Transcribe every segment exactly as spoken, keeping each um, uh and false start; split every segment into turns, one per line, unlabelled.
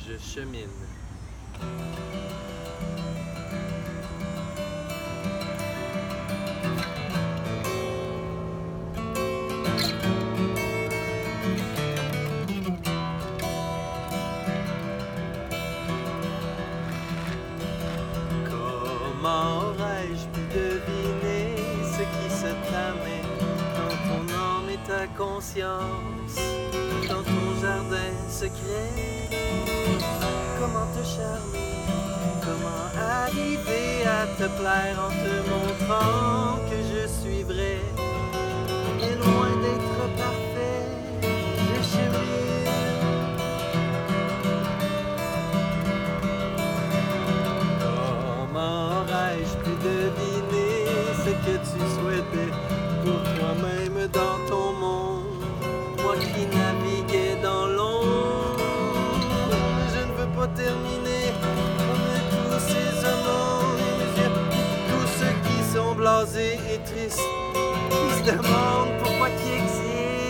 Je chemine. Comment aurais-je pu deviner ce qui se tramait dans ton âme et ta conscience, dans ton jardin secret? Comment te charmer? Comment arriver à te plaire en te montrant que je suis vrai? Et loin d'être parfait, je chemine. Comment aurais-je pu deviner ce que tu souhaitais pour toi-même dans ton monde? Moi qui naviguais dans l'ombre, je ne veux pas terminer comme tous ces hommes aux yeux, tous ceux qui sont blasés et tristes, qui se demandent pourquoi qui existent.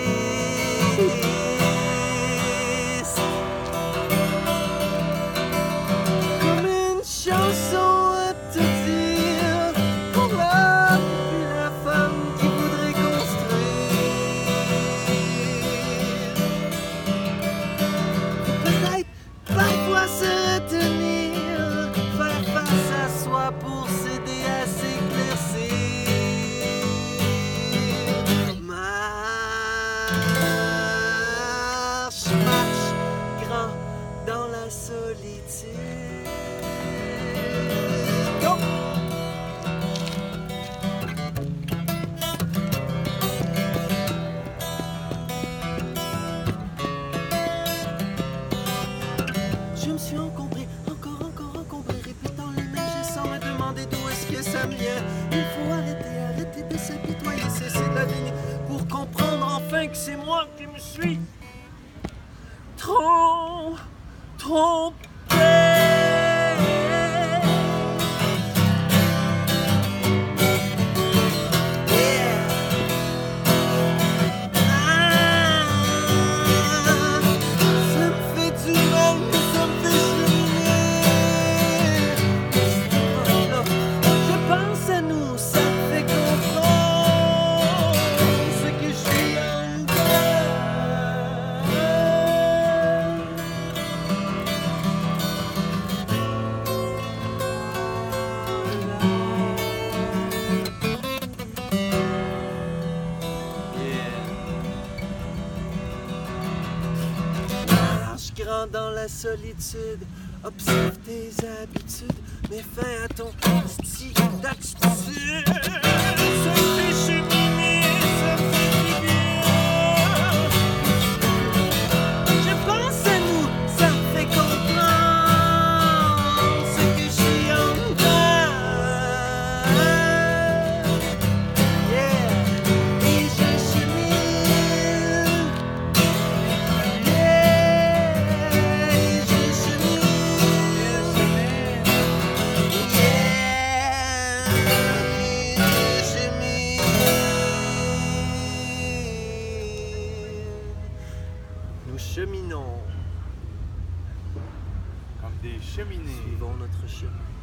Comme une chanson à te dire pour l'homme et la femme qui voudrait construire. Peut-être parfois se retenir, faire face à soi pour s'aider à s'éclaircir. Marche, marche, grand dans la solitude. Go! Je me suis encombré, encore, encore encombré, répétant les mêmes gestes sans me demander d'où est-ce que ça me vient. Il faut arrêter, arrêter de s'apitoyer, cesser de la vigner pour comprendre enfin que c'est moi qui me suis trop, trompé. Grand dans la solitude, observe tes habitudes, mets fin à ton style d'attitude. Ça fait cheminer, ça fait du bien. Je pense à nous, ça me fait comprendre ce que je suis en dedans. Yeah, et je chemine. Nous cheminons
comme des cheminées.
Suivons notre chemin.